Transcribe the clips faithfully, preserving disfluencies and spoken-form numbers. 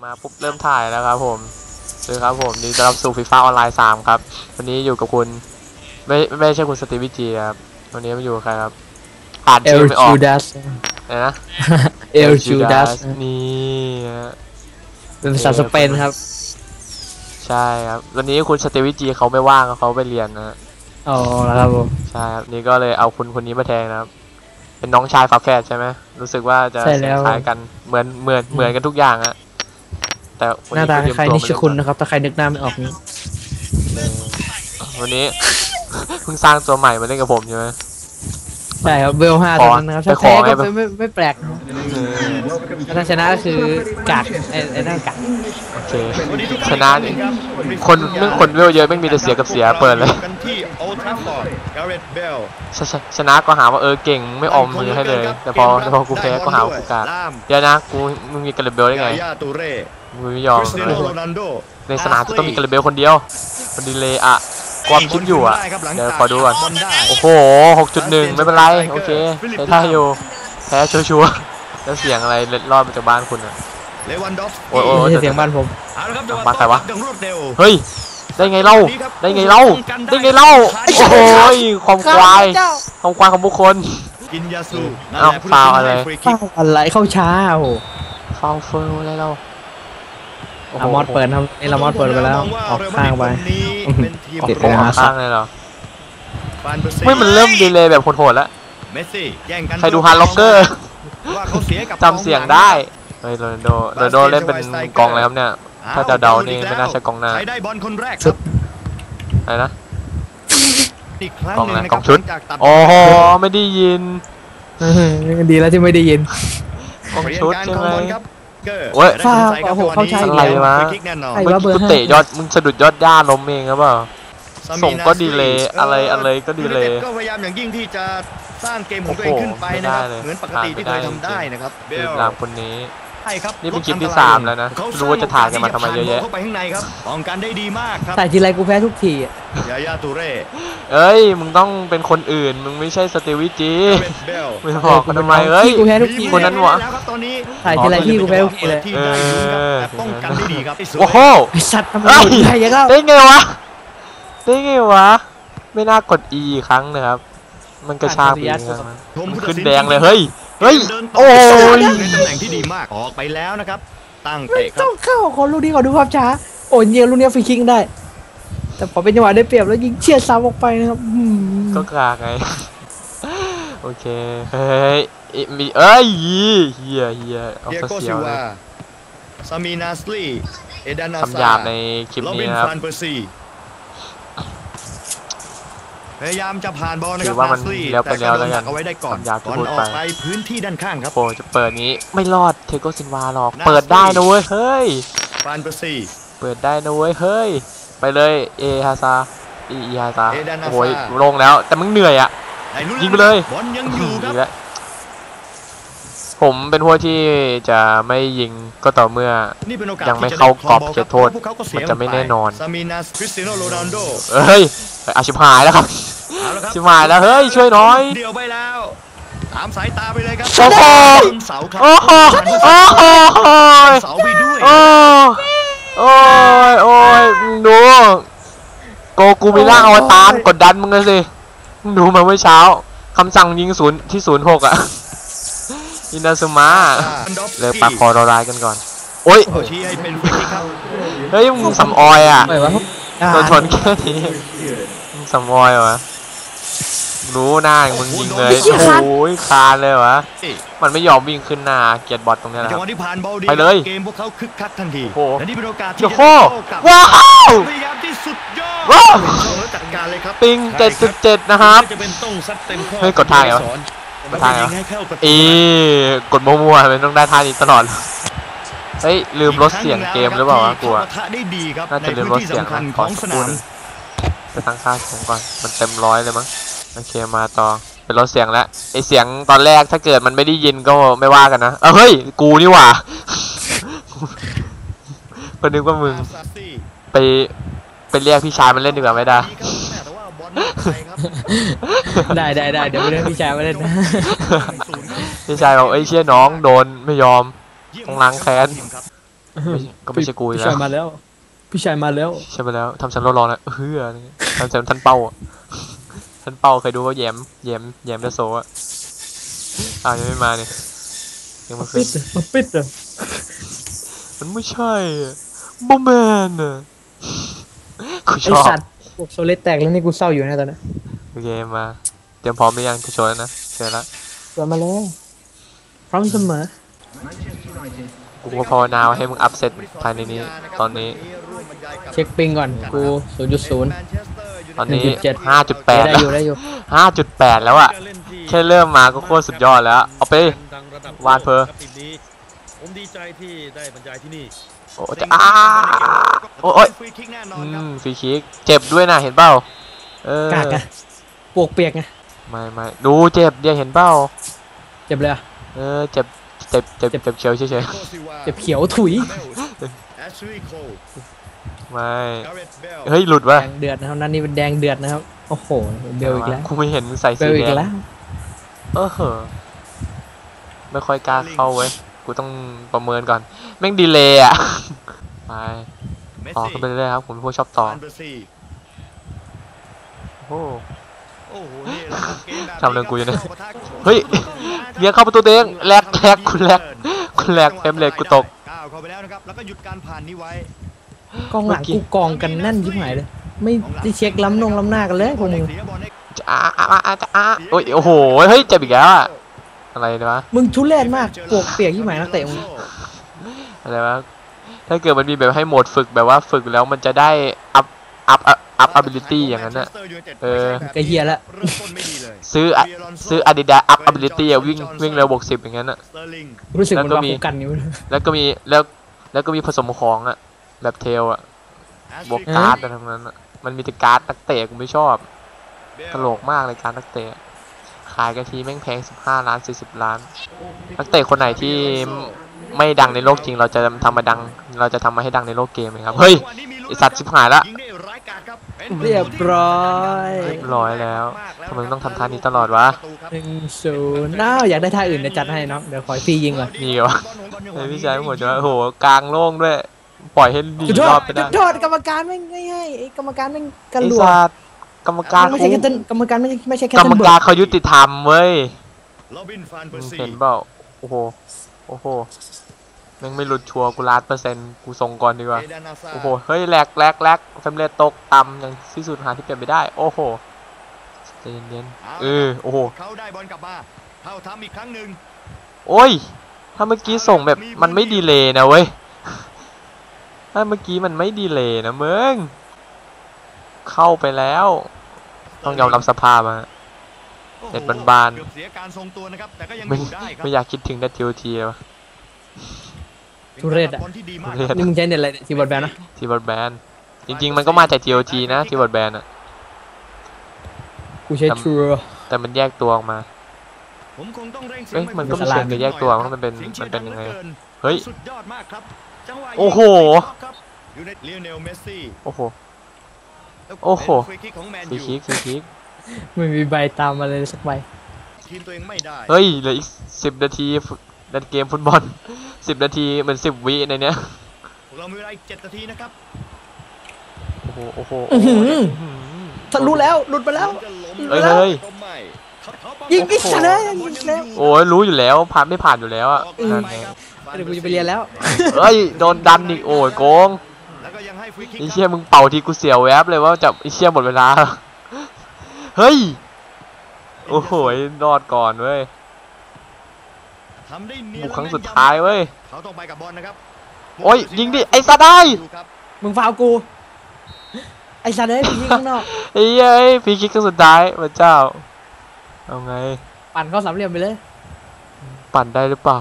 มาปุ๊บเริ่มถ่ายแล้วครับผมคือครับผมนี่ต้อนรับสู่ฟีฟ่าออนไลน์สามครับวันนี้อยู่กับคุณไม่ไม่ใช่คุณสตีวิจีครับวันนี้มาอยู่กับใครครับอ่านชื่อไม่ออกอะไรนะเอลจูดัสนี่เป็นภาษาสเปนครับใช่ครับวันนี้คุณสตีวิจีเขาไม่ว่างเขาไปเรียนนะอ๋อแล้วครับผมใช่ครับนี่ก็เลยเอาคุณคนนี้มาแทนนะครับเป็นน้องชายฝาแฝดใช่ไหมรู้สึกว่าจะคล้ายกันเหมือนเหมือนเหมือนกันทุกอย่างอะแต่หน้าตาใครนิชคุณนะครับถ้าใครนึกหน้าไม่ออกนี้วันนี้เพิ่งสร้างตัวใหม่มาเล่นกับผมใช่ไหมใช่ครับเวลห้าตอนนั้นนะครับถ้าแพ้ก็ไม่ไม่แปลกถ้าชนะก็คือกากไอ้ไอ้นั่นกากโอเคชนะนี่คนเมื่อคนเวลเยอะไม่มีแต่เสียกับเสียเปิดเลยชนะก็หาว่าเออเก่งไม่ออมมือให้เลยแต่พอพอกูแพ้ก็หาว่ากูกากเดี๋ยวนะกูมึงมีกระเบลได้ไงมึงไม่ยอมในสนามจะต้องมีกระเบลคนเดียวมันดีเลยอะความคิดอยู่อ่ะเดี๋ยวขอดูก่อนโอ้โห หกจุดหนึ่ง ไม่เป็นไรโอเคใช้ท่าอยู่แพ้ชัวร์ๆแล้วเสียงอะไรเล็ดรอดมาจากบ้านคุณอ่ะโอ้โหเสียงบ้านผมบ้านใครวะเฮ้ยได้ไงเล่าได้ไงเล่าได้ไงเล่าโอ้โหความควายความควายของบุคคลเอ้าฟาวอะไรฟาวอะไรเข้าช้าโอ้โหฟาวเฟิร์อะไรเราลามอดเปิดครับไอ้ลามอดเปิดไปแล้วออกข้างไปติดเลยข้างเลยเหรอไม่มันเริ่มดีเลยแบบโหดๆแล้วใครดูฮาร์ล็อกเกอร์จำเสียงได้เฮ้ยโรนัลโดโรนัลโดเล่นเป็นกองอะไรครับเนี่ยถ้าจะเดานี่ไม่น่าใช่กองหน้าอะไรนะกองอะไรกองชุดโอ้โหไม่ได้ยินดีแล้วที่ไม่ได้ยินกองชุดใช่ไหมโอ้ยฟ้าโอ้โหเข้าใช่อะไรวะมึงเตะยอดมึงสะดุดยอดย่าล้มเองครับเปล่าส่งก็ดีเลยอะไรอะไรก็ดีเลยก็พยายามอย่างยิ่งที่จะสร้างเกมของตัวเองขึ้นไปนะครับเหมือนปกติที่เคยทำได้นะครับเบลลามคนนี้นี่เป็นคลิปที่สามแล้วนะรู้ว่าจะถ่ายกันมาทำไมเยอะแยะเข้าไปข้างในครับป้องกันได้ดีมากครับแต่ทีไรกูแพ้ทุกทีอ่ะยายาตูเร่เอ้ยมึงต้องเป็นคนอื่นมึงไม่ใช่สตีวิจีมึงบอกกันทำไมเอ้ยกูแพ้ทุกทีคนนั้นวะถ่ายทีไรที่กูแพ้ทุกทีเลยเออป้องกันได้ดีครับโอ้โหไอ้สัตว์ทำไมใหญ่ยังไงได้ไงวะได้ไงวะไม่น่ากด E ครั้งนะครับมันกระชากปีมันขึ้นแดงเลยเฮ้ยเฮ้ยโอ้ยในตำแหน่งที่ดีมากออกไปแล้วนะครับตั้งเตะต้องเข้าคนลูกนี้ก่อนดูภาพช้าโอ้ยยิงลูกนี้ฟรีคิกได้แต่พอเป็นจังหวะได้เปรียบแล้วยิงเฉียดซ้ำออกไปนะครับก็กลางไงโอเคเฮ้ยมีเอ้ยเฮียเฮียเฮียเอาเสียวเลยซามีนาสลีเอดานาซาคำหยาบในคลิปนี้นะครับพยายามจะผ่านบอลนะครับนาสลีแต่ก็โดนดักเอาไว้ได้ก่อนบอลออกไปพื้นที่ด้านข้างครับโอ้จะเปิดนี้ไม่รอดเทโกซินวาหรอกเปิดได้นะเว้ยเฮ้ยฟานเปอร์ซีเปิดได้นะเว้ยเฮ้ยไปเลยเอฮาซาอีฮาซาโอ้ยลงแล้วแต่มึงเหนื่อยอ่ะยิงไปเลยบอลยังอยู่ครับผมเป็นพวกที่จะไม่ยิงก็ต่อเมื่อยังไม่เข้ากรอบเขตโทษมันจะไม่แน่นอนเฮ้ยอาชิบหายแล้วครับชิบหายแล้วเฮ้ยช่วยน้อยเดี่ยวไปแล้วตามสายตาไปเลยครับโอ้โหโอ้โหโอ้โหเสาไปด้วยโอ้โอ้ยโอ้ยดูโกกูมีร่างอวตารกดดันมึงเลยสิดูมาเมื่อเช้าคำสั่งยิงศูนย์ที่ศูนย์หกอ่ะอินาซึมะเลยปากคอรอรายกันก่อนโอ้ยเฮ้ยมึงสำออยอ่ะโดนชนแค่นี้มึงสำออยวะรู้หน้ามึงยิงเลยโอ้ยคาเลยวะมันไม่ยอมวิ่งขึ้นหน้าเกียร์บอทตรงนี้นะไปเลยเกมพวกเขาคึกคักทันทีและนี่เป็นโอกาสที่จะว้าวพยายามที่สุดยอดว้าวจัดการเลยครับปิงเจ็ดสิบเจ็ดนะครับเฮ้ยกดท่าเหรอท่าเหรออีกดมั่วๆมันต้องได้ท่านี้ตลอดเฮ้ยลืมลดเสียงเกมหรือเปล่าวะกูน่าจะลืมลดเสียงขอสักครู่นึงไปตั้งค่าเสียงก่อนมันเต็มร้อยเลยมั้งโอเคมาต่อเป็นลดเสียงแล้วไอเสียงตอนแรกถ้าเกิดมันไม่ได้ยินก็ไม่ว่ากันนะเออเฮ้ยกูนี่หว่าคนนึกว่ามึงไปไปเรียกพี่ชายมันเล่นดีกว่าไม่ได้ได้ได้ได้เดี๋ยวไปเรียกพี่ชายมาเล่นพี่ชายบอกไอ้เชี่ยน้องโดนไม่ยอมต้องล้างแค้นไม่ก็ไม่ใช่กูอีกพี่แล้ชายว มาแล้ว พี่ชายมาแล้วใช่ไปแล้วทำฉันรอรอนะเฮ้ยทำฉันท่านเป้าอ่ะท่านเป้าเคยดูว่าแยมแยมแยมเดโซอ่ะอ้าวยังไม่มาเนี่ยยังไม่ขึ้ปินดมาปิดอ่ะมันไม่ใช่บอแมนอ่ะกูชไออบสัตว์พวกโซเลตแตกแล้วนี่กูเศร้าอยู่นะตอนนี้โอเคมาเตรียมพร้อมหรือยังจะโชว์แล้วนะเชิญละกลับมาแล้วพร้อมเสมอกูก็ภาวนาให้มึงอัพเซตภายในนี้ตอนนี้เช็คปิงก่อนกู ศูนย์จุดศูนย์ตอนนี้หนึ่งจุดเจ็ดห้าจุดแปดได้แล้วอยู่ได้อยู่ห้าจุดแปดแล้วอ่ะแค่เริ่มมาก็โคตรสุดยอดแล้วเอาไปวาดเพอผมดีใจที่ได้บรรยายที่นี่โอ้จะอ้าโอ้ยฟรีคิกแน่นออืนครับมฟรีคิกเจ็บด้วยนะเห็นเปล่าเออกากไงปวกเปียกไงไม่ไม่ดูเจ็บเดี๋ยวเห็นเปล่าเจ็บเลยอ่ะเออเจ็บเจ็บเจ็บเจ็บเขียวเฉยโคซิวาเจ็บเขียวถุยแอชลีย์โคลๆไม่กาเรตเบลเฮ้ยหลุดแดวะงเดือดนะครับนั่นนี่เป็นแดงเดือดนะครับโอ้โหเบลอีกแล้วกูไม่เห็นมึงใส่เบสีลอีแดกงแล้วเออเหอะไม่ค่อยกล้าเข้าเว้ยกูต้องประเมินก่อนแม่งดีเลย์อ่ะไปเมสต่อซี่ขึ้นไปเรื่อยๆครับผมเป็นพวกชอบต่อฟานเบอร์ซีโอ้โอ้โหนี่แหละครับเกมแบบนี้ทำเรื่องกูอยู่เนี่ยข้าปะทะเฮ้ยเลี้ยงเข้าประตูตัวเองแลกแลกคุณแลกคุณแลกเฟรมเรทกูตกก้าวเข้าไปแล้วนะครับแล้วก็หยุดการผ่านนี้ไว้กองหลังกูกองกันแน่นยิบหายเลย ไม่ได้เช็คล้ำนงล้ำหน้ากันเลยพวกมึงเสียบอลให้จะอ้าอ้าอ้าจะอ้าโอ้ยโอ้โหเฮ้ยเจ็บอีกแล้วอะอะไรเนี่ยวะมึงทุเรศมากปวกเปียกยิบหายนักเตะมึงอะไรวะถ้าเกิดมันมีแบบให้โหมดฝึกแบบว่าฝึกแล้วมันจะได้อัพอัพอัพ ability อย่างนั้นน่ะ เออก็เฮียละเริ่มต้นไม่ดีเลยซื้ออะซื้อ Adidas up ability อะวิ่งวิ่งเร็วบวกสิบอย่างนั้นน่ะสเตอร์ลิงรู้สึกเหมันแล้วก็ว่ามีกูกันอยู่แล้วก็มีแล้วแล้วก็มีผสมของอะแบบเทลอะบวกการ์ดอะไรทั้งนั้นอะมันมีแต่การ์ดนักเตะกูไม่ชอบตลกมากเลยการ์ดนักเตะขายกันทีแม่งแพงสิบห้าล้านสี่สิบล้านนักเตะคนไหนที่ไม่ดังในโลกจริงเราจะทำมาดังเราจะทำมาให้ดังในโลกเกมเองครับเฮ้ย ไอ้สัตว์ชิบหายละงได้ร้ายกาจครับป็นเรียบร้อยเรียบร้อยแล้วทำไมต้องทำท่านี้ตลอดวะหนึ่งศูนย์น้าวอยากได้ท่าอื่นเดี๋ยวจัดให้น้องเดี๋ยวขอฟรียิงก่อนมีวะไอพี่ชายหมดจะว่าโอ้โหกลางโล่งด้วย ปล่อยให้ดีจุดโทรอษบไปจุได้ดโทษกรรมการไม่ไม่ให้ไอ้กรรมการไม่กันไอหลวสัตว์กรรมการไม่ใช่แค่ต้นกรรมการไม่ใช่ไม่ใช่แค่กรรมต้นเบิการร์เขายุติธรรมเว้ยโรบินฟานเปอร์ซีเห็นเปล่าโอ้โหโอ้โหแม่งไม่หลุดชัวร์กูล้านเปอร์เซ็นต์กูส่งก่อนดีกว่าเอดานาซาโอ้โหเฮ้ยแหลกแหลกแหลกเฟรมเรทตกต่ำอย่างที่สุดหาที่เปลี่ยนไม่ได้โอ้โหใจเย็นๆเออโอ้โหเขาได้บอลกลับมาเข้าทำอีกครั้งหนึ่งโอ้ยถ้าเมื่อกี้ส่งแบบมันไม่ดีเลย์นะเว้ยถ้าเมื่อกี้มันไม่ดีเลย์นะมึงเข้าไปแล้วต้องยอมรับสภาพอะโอ้โหเด็ดบานๆเกือบเสียการทรงตัวนะครับแต่ก็ยังอไม่ยู่ได้ครับไม่อยากคิดถึงแต่ทีโอทีเลยวะทุเรศอ่ะบอลที่ดีมากทุเรศนี่มึงใช้เน็ตอะไรทีบอลแบนนะทีบอดแบนจริงๆมันก็มาจากทีโอทีนะทีบอดแบนอะกูใช้ทรูแต่มันแยกตัวออกมาผมคงต้องเร่งเสีเอ้ยมันก็ไม่เชิงจะแยกตัวมันเป็นสียงมันเป็นยังไงชีร์ดัหลือกินเฮ้ยสุดยอดมากครับจังหวะโอ้โหครับอยู่ในลิโอเนลเมสซี่โอ้โหแล้วโอ้โหเป็นฟรีคิกของแมนฟรียูคิกฟรีคิกไม่มีใบตามมาเลยสักใบทีมตัวเองไม่ได้เฮ้ยเหลืออีกสิบนาทีดันเกมฟุตบอลสิบนาทีเหมือนสิบวิในเนี้ยพวกเรามีเวลาอีกเจ็ดนาทีนะครับโอ้โหโอ้โหอื้อหืออื้อหือทะลุแล้วหลุดไปแล้วเฮ้ยเฮ้ยก็ไม่เขาเขายิงอีกชนะยิงแล้วโอ้ยรู้อยู่แล้วผ่านไม่ผ่านอยู่แล้วอะออกหลันั่งนไปไงครับเดี๋ยวกูจะไปเรียนแล้วเฮ้ยโดนดันอีกโอ้ยโกงแล้วก็ยังให้ฟรีคิกไอ้เชี่ยมึงเป่าทีกูเสียวแวบเลยว่าจะไอ้เชี่ยหมดเวลา เฮ้ย โอ้โหรอดก่อนเว้ยทำได้เนียนบุกครั้งสุดท้ายเว้ยเขาต้องไปกับบอลนะครับโอ้ยยิงดิไอ้ซาได้ครับมึงฟาวกู ไอ้สัตว์เอ้ยไปยิงข้างนอกไอ้เย้ยฟรีคิกครั้งสุดท้ายพระเจ้า เอาไงปั่นเข้าสามเหลี่ยมไปเลยปั่นได้หรือเปล่า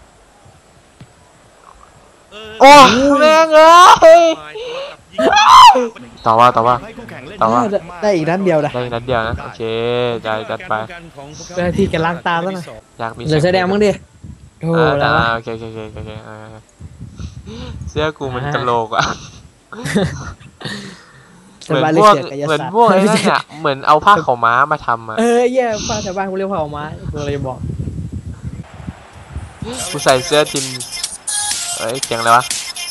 เออโอ้แม่งเอ้ยฝ่ายตัวกับยิงต่อว่าต่อว่าให้คู่แข่งเล่นต่อว่าได้ได้อีกนัดเดียวนะได้นัดเดียวนะ โอเคได้จัดไปเพื่อที่จะล้างตาซะหน่อยอยากมีเหลือแสดงมั้งดิโอ้อ่าแล้วอ่าวะโอเคโอเคโอเคโอเคเออเสื้อกูมันกะโหลกอ่ะชาวบ้านพเรียกวกเสือกกายเหมือนศาสตร์พวกไอ้นั่นอะเหมือนเอาผ้าขาวม้ามาทำอ่ะเออแย่ป้าชาวบ้านกูเรียกว่าเอามากูเลยบอกกูใส่เสื้อทีมเอ้ยเสียงอะไรวะ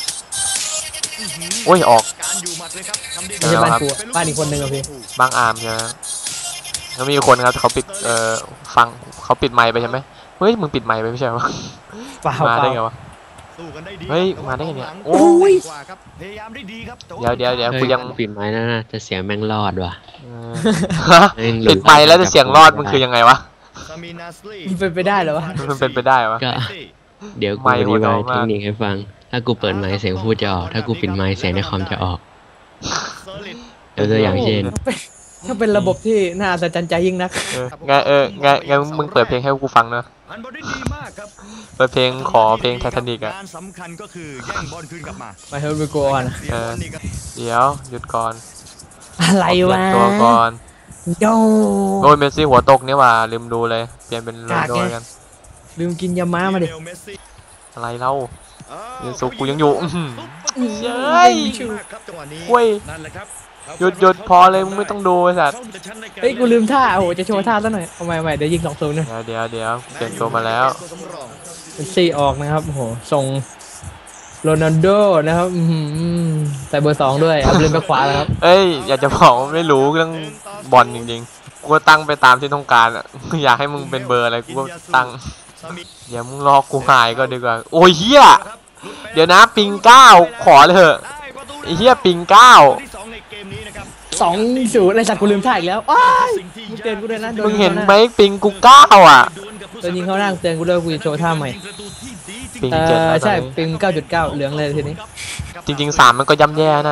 โอ้ยออกการอยู่หมัดเลยครับทำได้ไม่ใช่บ้านกูอะบ้านอีกคนนึงอะพี่บางอาร์มใช่ไหมแล้วมีคนครับเขาปิดเอ่อฟังเขาปิดไมค์ไปใช่ไหมเฮ้ยมึงปิดไมค์ไปไม่ใช่เหรอเปล่ามาเปได้ล่าไงวะสู้กันได้ดีเฮ้ยครับมาได้ไงเนี่ยแต่ว่าโอ้ยกว่าครับพยายามได้ดีครับแต่เดี๋ยวเดี๋ยวเดี๋ยวเฮ้กูยังปิดไม้นั่นน่ะแต่เสียงแม่งรอดว่ะเออฮะแม่งหลุปิดไมค์แล้วจะเสียงรอดมึงคือยังไงวะซามินาสลีมันเป็นไปได้เหรอวะมันเป็นไปได้วะก็ เดี๋ยวกูไมค์อธิบายหัวเราะมากเทคนิคให้ฟัง ถ้ากูเปิดไมค์เสียงพูดจะออก ถ้ากูปิดไมค์เสียงในคอมจะออก เดี๋ยวตัวอย่างเช่นถ้าเป็นระบบที่น่าอัศจรรย์ใจยิ่งนักเออไงเออไงไงมึงเปิดเพลงให้กูฟังเนอะพันบอลได้ดีมากครับเปิดเพลงขอเพลงไททานิกอะงานสำคัญก็คือแย่งบอลคืนกลับมามาเฮลบิโกออนเสียบอลนี่ครับเดี๋ยวหยุดก่อนอะไรขอวะเปลี่ยนตัวก่อนโยโอ้ยเมสซี่หัวตกนี่หว่าลืมดูเลยเปลี่ยนเป็นโรนัลโดกันลืมกินยาม้ามาดิเลโอเมสซี่อะไรเล่าอ้าวยังสู้กูยังอยู่อื้อหือ เย้ยมากครับจังหวะนี้เว้ยนั่นแหละครับหยุดหยุดพอเลยมึงไม่ต้องดูไอ้สัตว์เฮ้ยกูลืมท่าโอ้โหจะโชว์ท่าซะหน่อยเอาใหม่ใหม่เดี๋ยวยิงสองศูนย์หนึ่งเดี๋ยวเดี๋ยวเดี๋ยวเปลี่ยนตัวมาแล้วตัวสำรองเป็นซี่ออกนะครับโอ้โหส่งโรนัลโดนะครับอื้อหือใส่เบอร์สองด้วยเอาเล่นไปขวาแล้วครับเอ้ยอยากจะบอกว่าไม่รู้เรื่องบอลจริงๆกูก็ตั้งไปตามที่ต้องการอ่ะอยากให้มึงเป็นเบอร์อะไรกูก็ตั้งซามิเดี๋ยวมึงรอกูหายก็ดีกว่าโอ้ยเฮียเดี๋ยวนะปิงเก้าขอเลยเถอะได้ประตูไอ้เฮียปิงเก้าที่สองในเกมนี้นะครับสองศูนย์ไอ้สัตว์กูลืมท่าอีกแล้วอ้ายมึงเตือนกูด้วยนะโดนมึงยิงเห็นเข้าหไหมน้าปิงกูเก้าอ่ะโดนยิงเข้าหน้าเตือนกูด้วยกูจะโชว์ท่าใหม่ปิงเอเจ็ดอแล้วตอใช่นนี้ปิงเก้าจุดเก้าเหลืองเลยทีนี้จริงๆสามมันก็ย่ำแย่นะ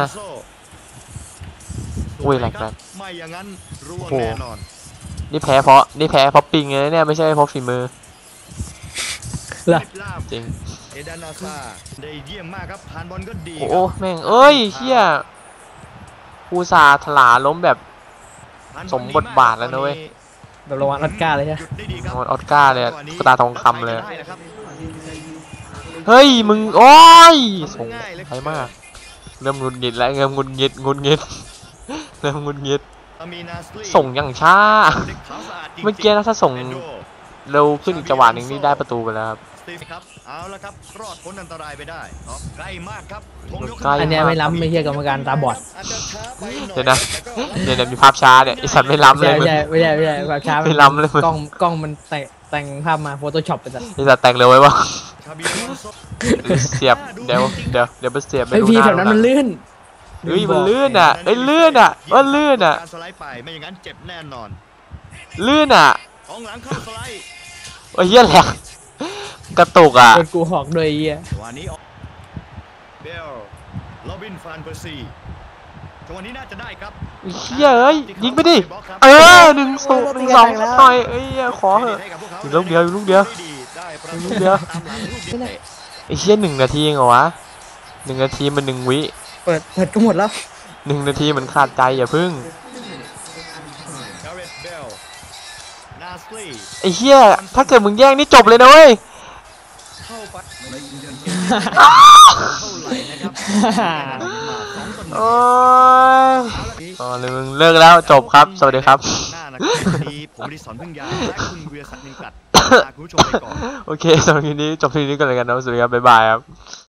อุ้ยแหลกแหลกไม่อย่างนั้นร่วงโอ้โหแน่นอนนี่แพ้เพราะนี่แพ้เพราะปิงเลยเนี่ยไม่ใช่เพราะฝีมือเหรอลาบจริงเอดานาซาได้เยี่ยมมากครับผ่านบอลก็ดีโอ้โหแม่งเอ้ยเฮียกูสาห์ถลาล้มแบบผ่านสมบทบาทแล้วนะเว้ยแบบรางวัลออสการ์เลยใช่ไหมหยุดได้ดีครับรางวัลออสการ์เลยอะตุ๊กตาทองคำเลยได้นะครับเฮ้ยมึงโอ้ยส่งไปมากเริ่มหงุดหงิดแล้วเริ่มหงุดหงิดหงุดหงิดเริ่มหงุดหงิดอามีนาสลีส่งอย่างช้าเด็กขาวสะอาดจริงๆเมื่อกี้นะถ้าส่งเอนโดเร็วขึ้นอีกจังหวะหนึ่งนี่ได้ประตูไปแล้วครับสตีฟครับเอาละครับรอดพ้นอันตรายไปได้อ๋อใกล้มากครับธงยกใกล้อันเนี้ยไม่ล้ำไม่เทียบกรรมการตาบอดอาจจะช้าไปหน่อยเดี๋ยวนะแต่ก็เนี่ยเนี่ยมีภาพช้าเนี่ยไอสัตว์ไม่ล้ำไม่เลยใช่มึงไม่ใช่ไม่ใช่ไม่ใช่แบบช้าไม่ล้ำเลยมึงกล้องกล้องมันแต่งแต่งภาพมาโฟโต้ช็อปไปสัตว์ไอสัตว์แต่งเร็วไว้วะชาบิอลอนโซเสียบเดี๋ยวเดี๋ยวเดี๋ยวไปเสียบไปไอดูพีหน้าแถวนั้นมันลื่นเฮ้ยมันลื่นอ่ะเอ้ยลื่นอ่ะเอ้ยลื่นอ่ะการสไลด์ไปไม่อย่างนั้นเจ็บแน่นอนลื่นอ่ะของหลังเข้าสไลด์โอ้ยเหี้ยแหลกกระตุกอ่ะโดนกูหอกโดวยไอ้เหี้ยจังหวะนี้ออกเบลโรบินฟานเปอร์ซีจังหวะนี้น่าจะได้ครับเฮียเอ้ยยิงไปดิ เออหนึ่งสองหนึ่งสองหน่อยเอ้ยขอเหอะ อีกลูกเดียวอีกลูกเดียวได้ประอีกตูลูกเดียวตามหลังลูกนี้ไอ้เชี่ยหนึ่งนาทีเองเหรอวะหนึ่งนาทีมันหนึ่งวิเปิดเปิดก็หมดแล้วหนึ่งนาทีมันขาดใจอย่าพึ่งกาเรตเบลนาสลีไอ้เชี่ยถ้าเกิดมึงแย่งนี่จบเลยนะเว้ยเข้าไปเท่าไหร่นะครับสองต่อหนึ่งโอ้ยอ๋อเลยมึงเลิกแล้วจบครับ สวัสดีครับหน้านะครับวันนี้ผมอดิศรพึ่งยาและคุณเวียศักดิ์นินกัดลาคุณผู้ชมไปก่อนโอเคสำหรับทีนี้จบทีนี้กันเลยกันนะสวัสดีครับบ๊ายบายครับ